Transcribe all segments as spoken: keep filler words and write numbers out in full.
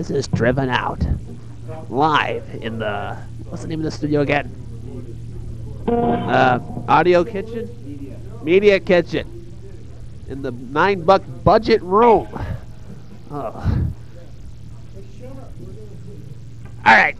This is Driven Out. Live in the, what's the name of the studio again? Uh, Audio Kitchen? Media Kitchen. In the nine buck budget room. Oh. All right.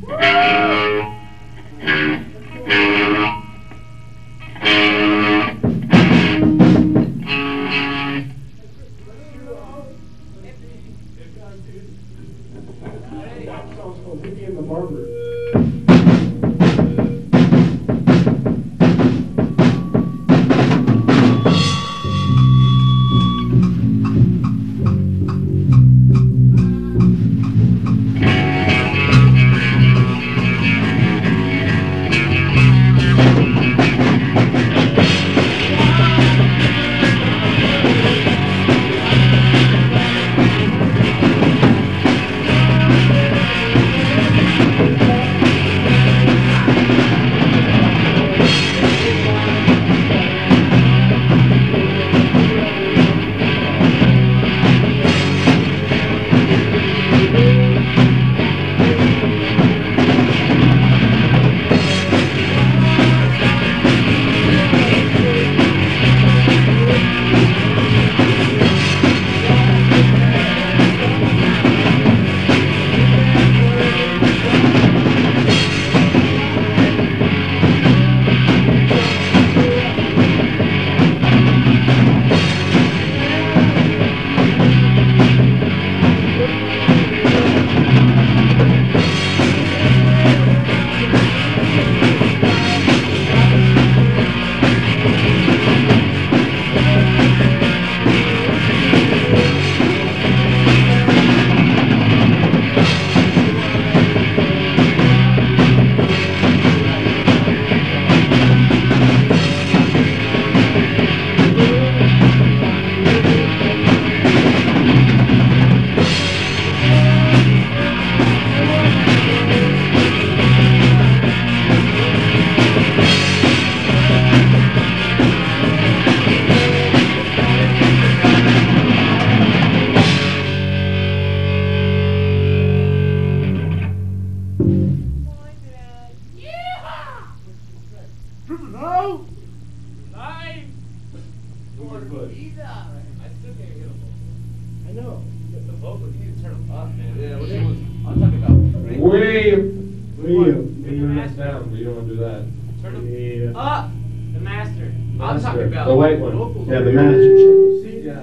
The white one. Yeah, the master. Yeah.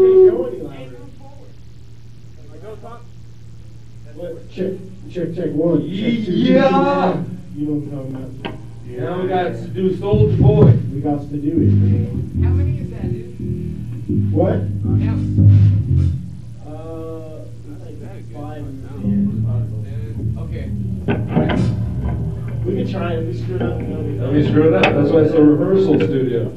Check, check, check one. Check two, Yeah. check two. You know what I'm talking about. Yeah. Now we got to do Soldier Boy. We got to do it, man. How many is that, dude? What? Yeah. Uh, like five. Uh, okay. We can try it. We screwed up. Let me screw it up. That's why it's a rehearsal studio.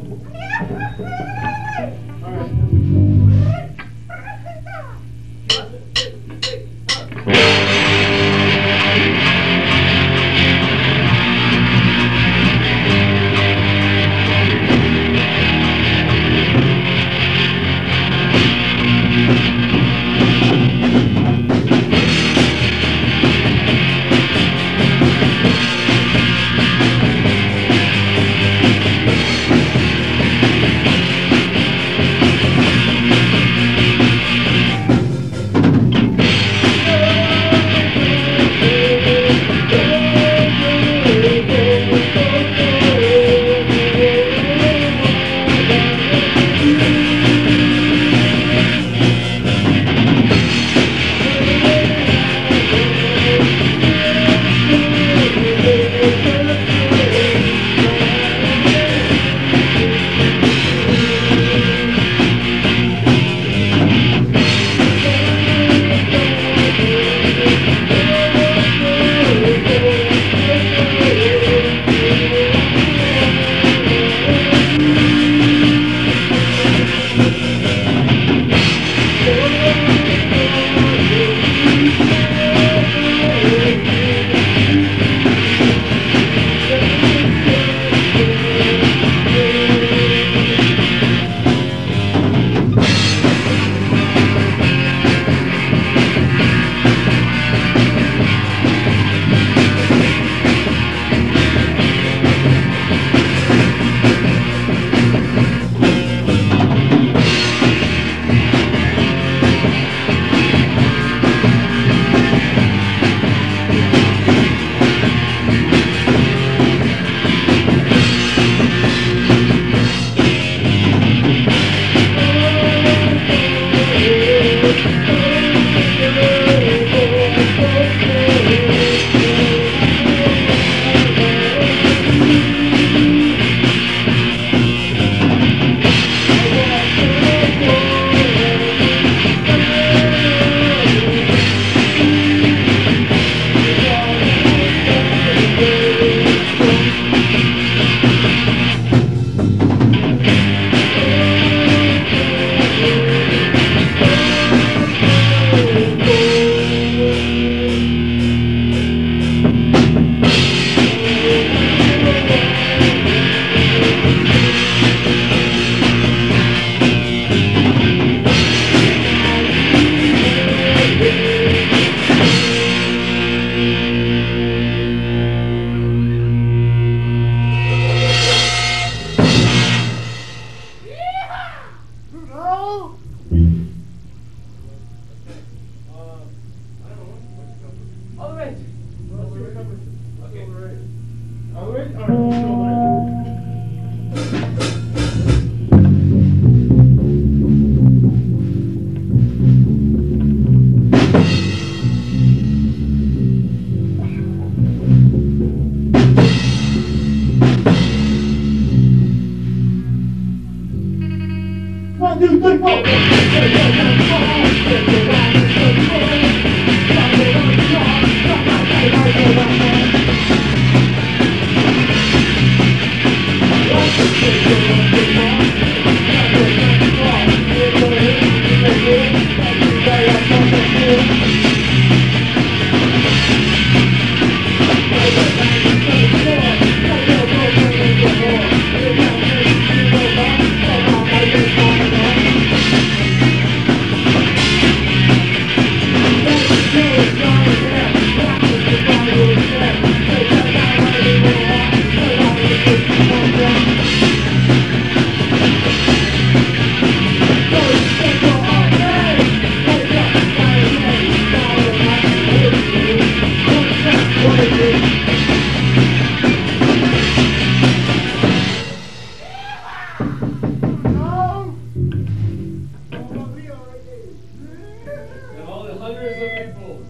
And all the hundreds of people.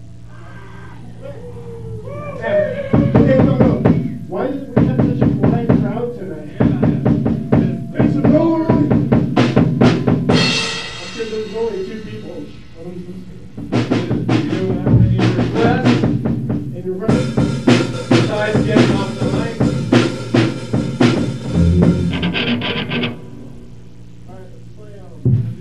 Okay, no, no. Why did we have such a quiet crowd tonight? Make some noise! I'm sure there's only two people. Do you have any requests And you're right. besides getting off the mic? Alright, let's play out.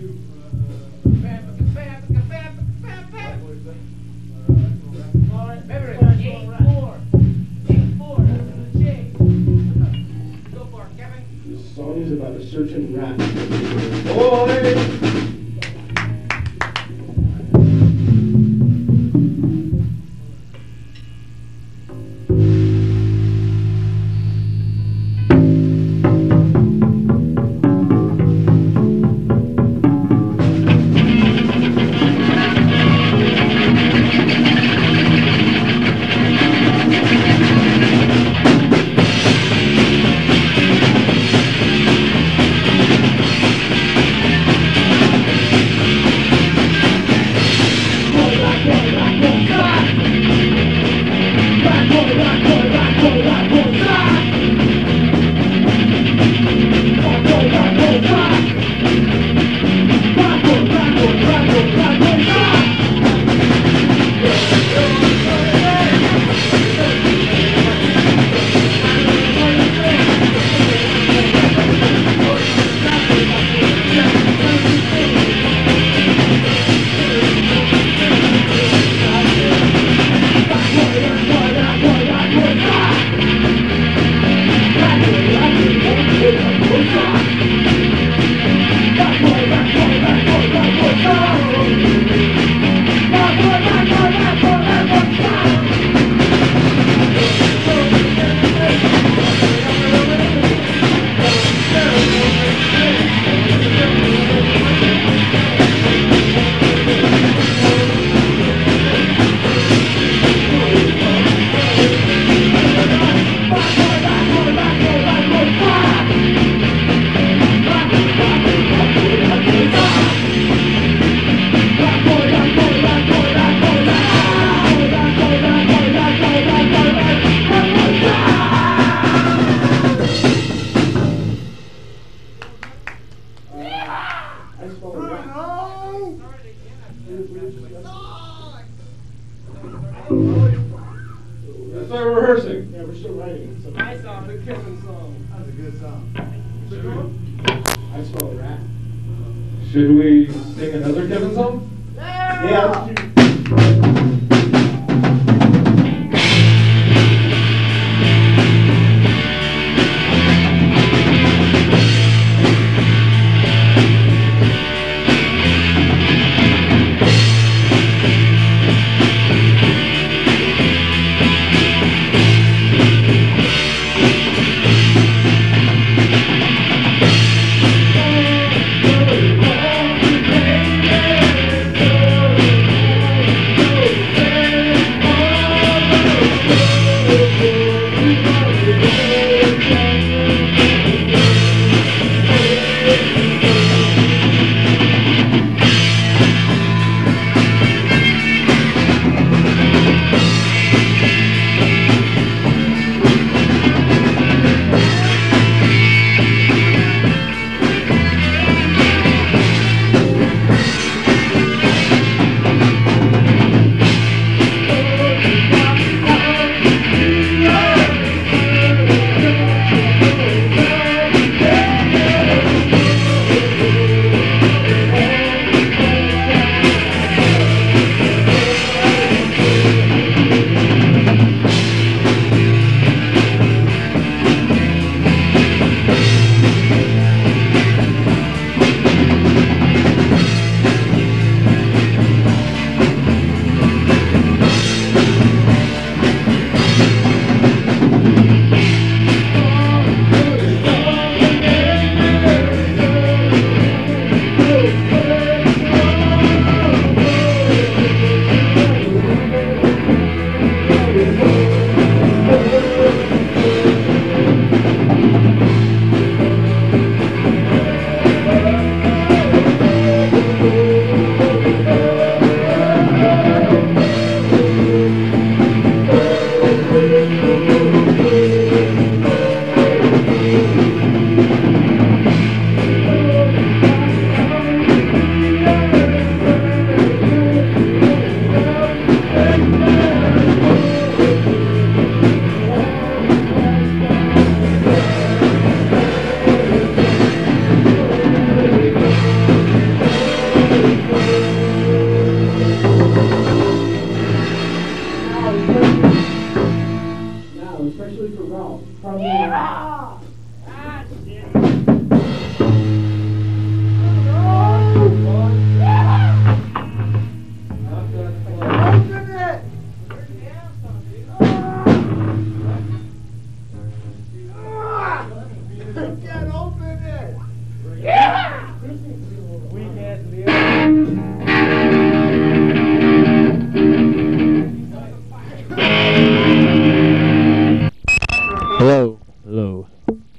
Alright, Remember, let's play eight actual rap. four. eight four. That's the J. Go for it, Kevin. This song is about a certain rat. Boy! I spelled rat. Let's start rehearsing. Yeah, we're still writing. So My song, the Kevin song. That's a good song. I spelled rat. Should we sing another Kevin song? Yeah, let's do. Thank you. now, especially for Ralph. Probably. Ah, shit. Open it! Can't open it! Yeah! Weak ass Hello. Hello.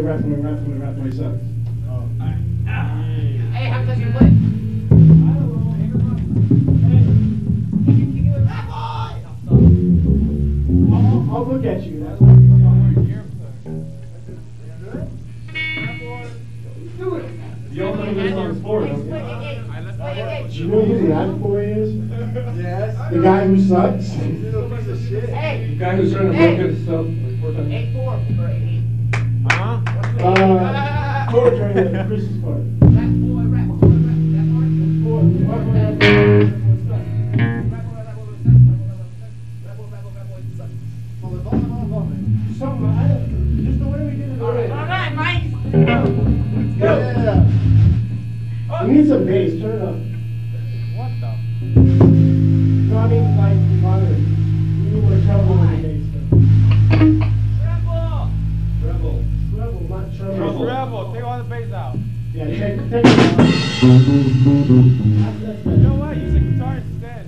boy, rat boy, rat boy, rat boy sucks. Hey, how does your leg? I'll, I'll look at you. That's You also know this on sport, don't you? Do you know who the rat boy is? Yes. The guy who sucks? He's a piece of shit. Hey, The guy who's trying to Hey. look at himself like four times. eight four for eight. Huh? Uh, tour train at Chris's party. Rat boy, rat boy, rat boy, rat boy. Boy, rat boy, rat boy, rat boy, sucks. Something, I don't, just the way we did it already. Alright, Mike. Yeah. We need some bass, turn it up. What the? No, I mean, like, moderate. We need more treble than bass. Rebel. Rebel. Treble, not treble. Treble. Rebel, take all the bass out. Yeah, take, take it out. That's, that's You know better. what? Use a guitar instead.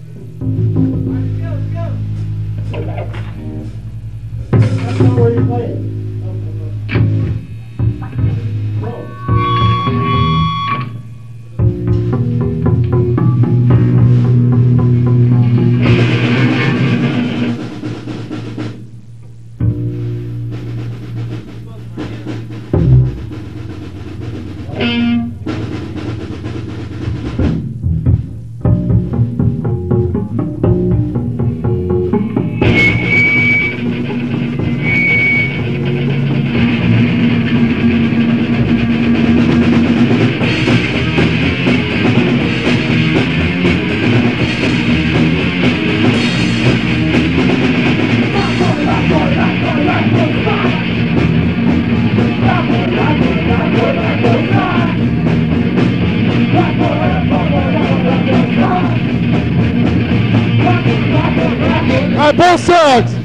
That's not where you're playing. Whoa. All right, both sides.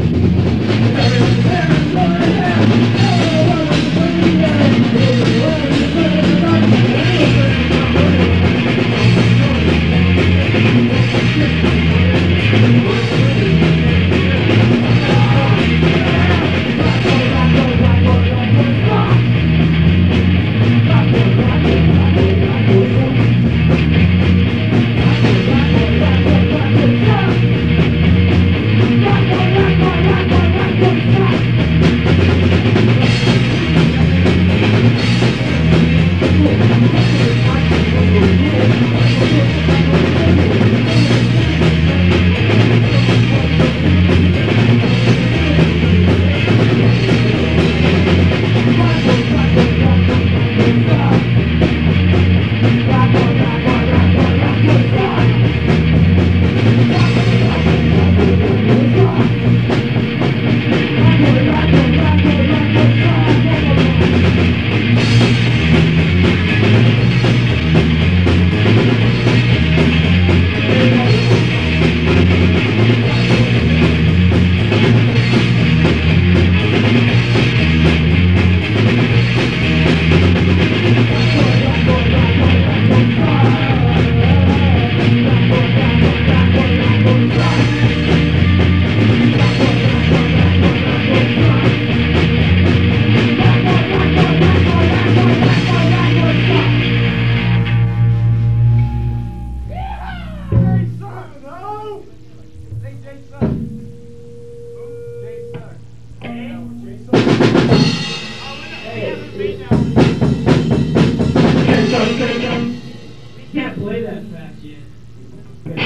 We can't play that fast yet.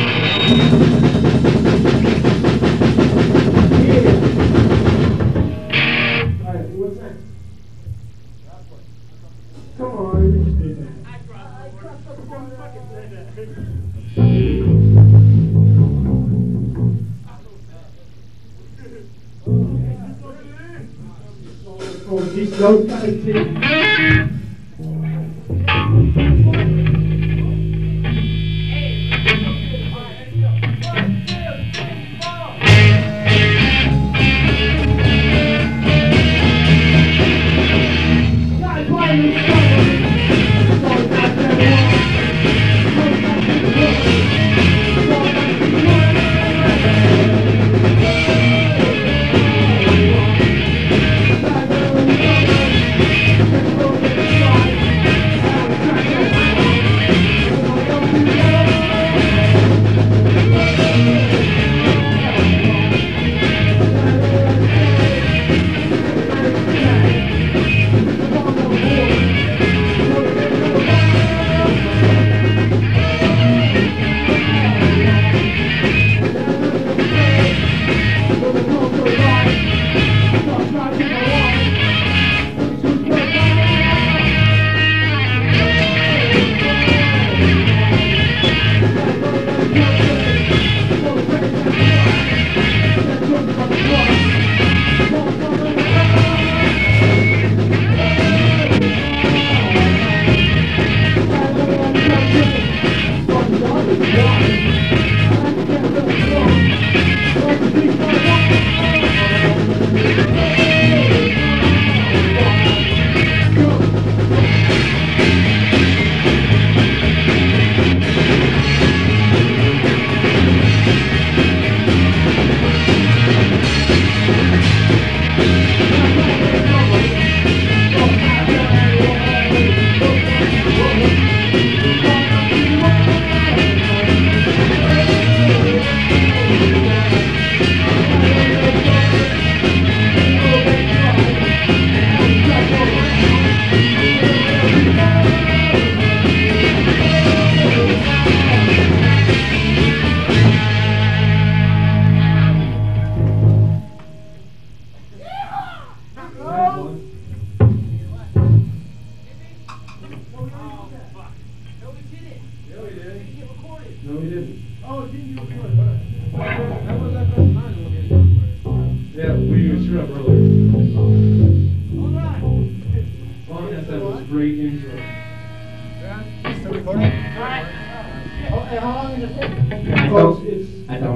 Alright, what's next? Come on, we just did that. Oh, these notes gotta take.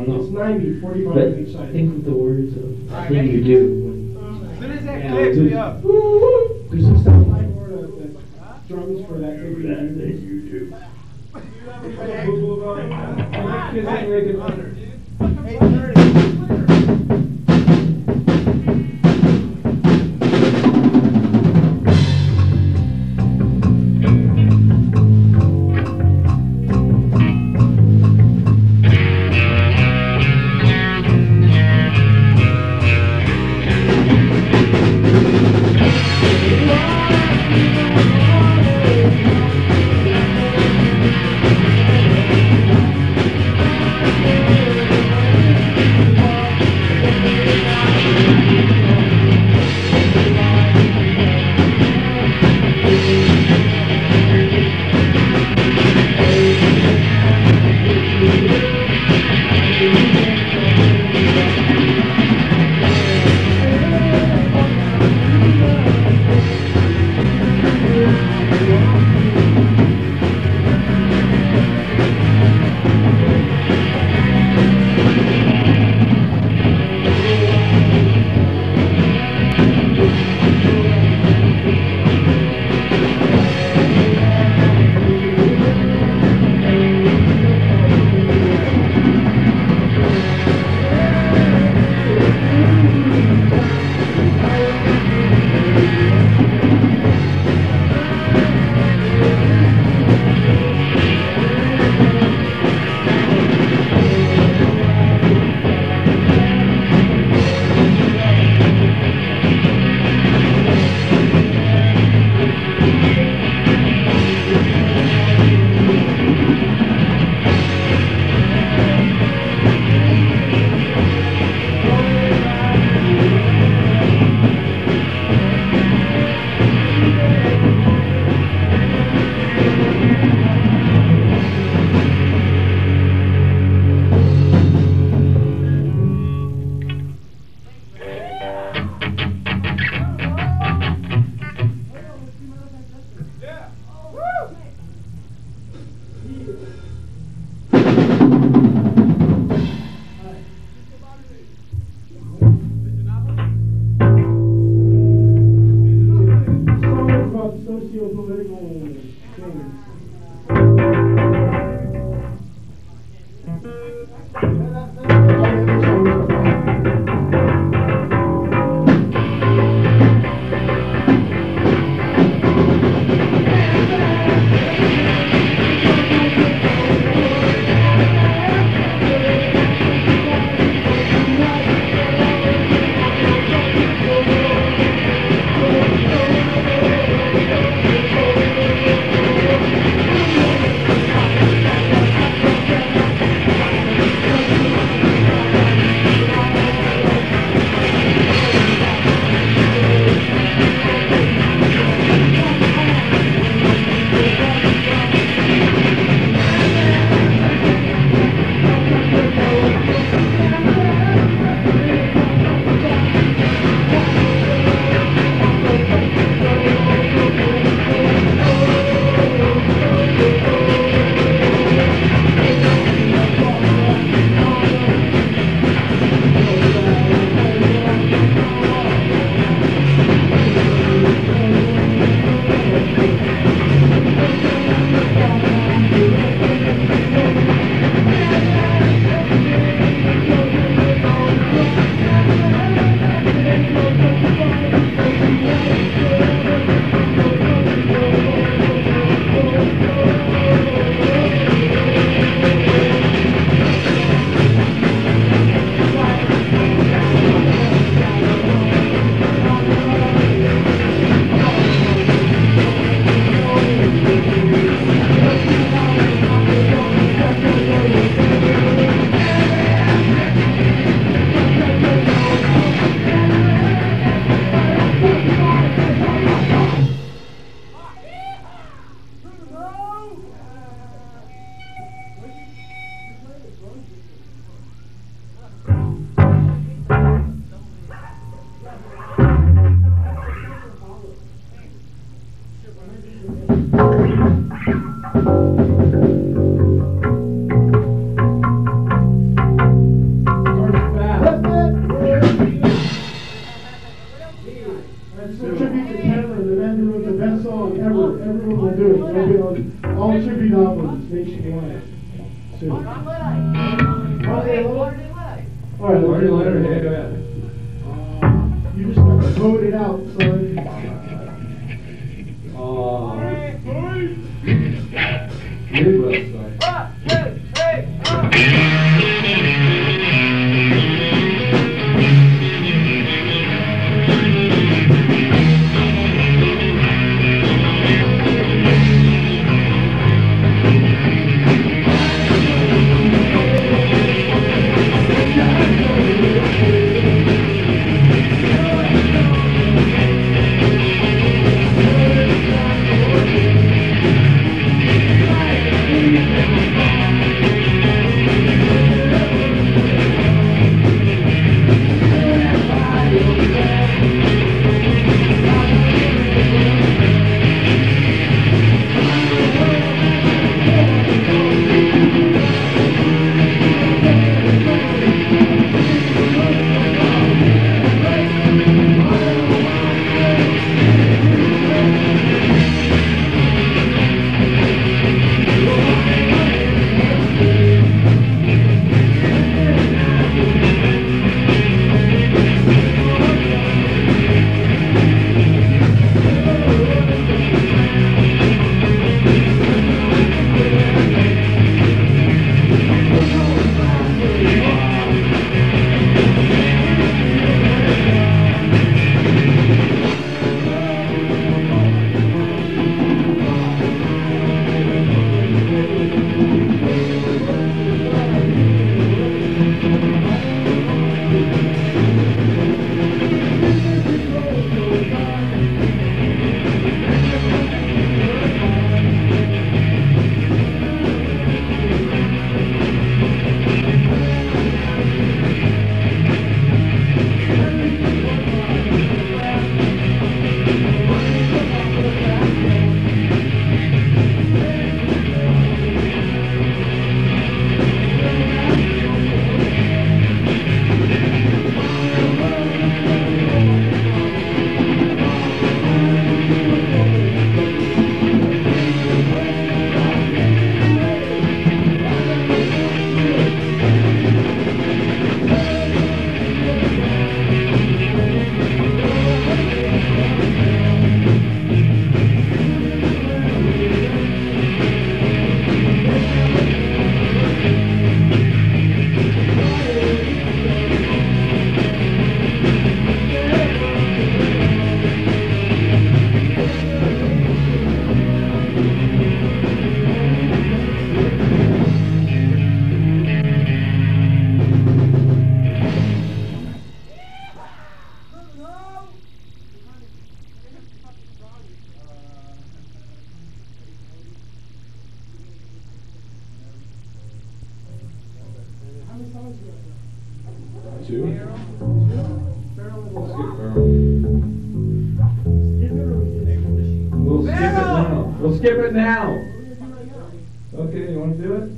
It's ninety, forty-five But on each side. think with the words of the thing you do. As soon as that Yeah, clicks, dude. we up. There's some stuff like for the, the drums for that thing. That thing you do. Kids ain't making fun. eight thirty. tribute to Cameron, the man who wrote the best song ever. Everyone will do it. There'll be all, all tribute albums nationwide. Soon. I'm Luddite. Marty Marty Luddite? Luddite. All right, Marty let's Leonard, do yeah, it. go ahead. You just got to vote it out, son. Aw. Midwest side. One, two, three, four. Two? Let's skip Farrell. We'll skip it now. We'll skip it now. Okay, you want to do it?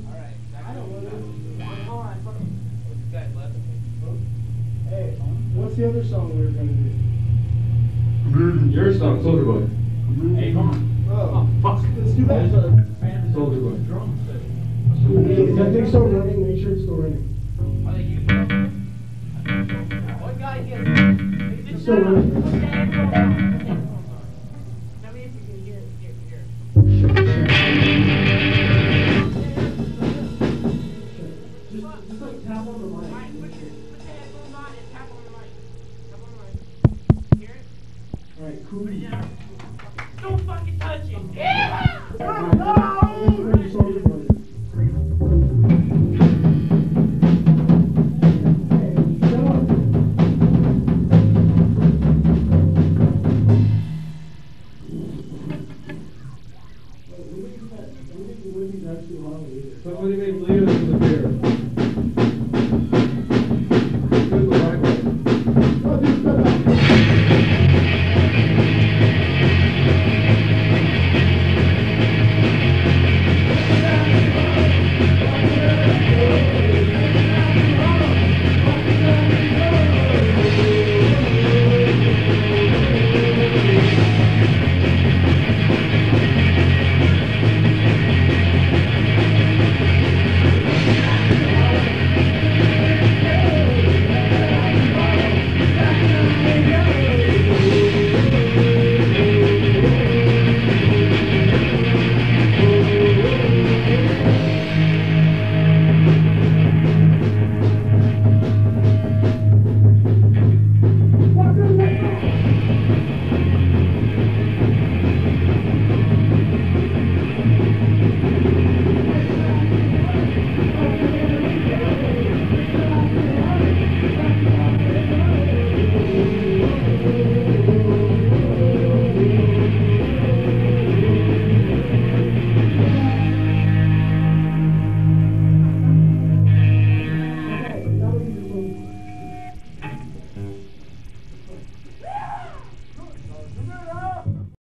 Hey, what's the other song we were going to do? Your song, Soldier Boy. Hey, come on. Oh, fuck. Let's do that. Soldier Boy. Is that thing still running? Make sure it's still running. One guy gets It's still running. Tell me if you can hear it. Here, here. Just, just like tap on the mic. Alright, put your put the headphones on and tap on the mic. Tap on the mic. Hear it? Alright, cool. Don't fucking touch it. Yeah!